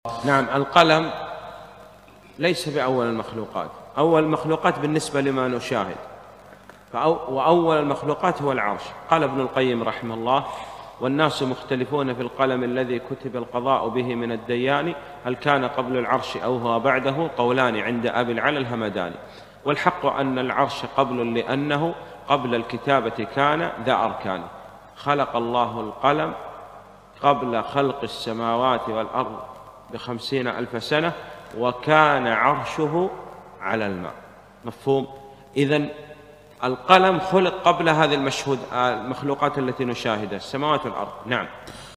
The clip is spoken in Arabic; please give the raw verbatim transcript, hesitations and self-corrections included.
نعم، القلم ليس بأول المخلوقات. أول المخلوقات بالنسبة لما نشاهد، وأول المخلوقات هو العرش. قال ابن القيم رحمه الله: والناس مختلفون في القلم الذي كتب القضاء به من الديان، هل كان قبل العرش أو هو بعده؟ قولان عند أبي العلا الهمداني. والحق أن العرش قبل، لأنه قبل الكتابة كان ذا أركان. خلق الله القلم قبل خلق السماوات والأرض بخمسين ألف سنة، وكان عرشه على الماء. مفهوم؟ إذن القلم خلق قبل هذه المشهود المخلوقات التي نشاهدها، السماوات والأرض. نعم.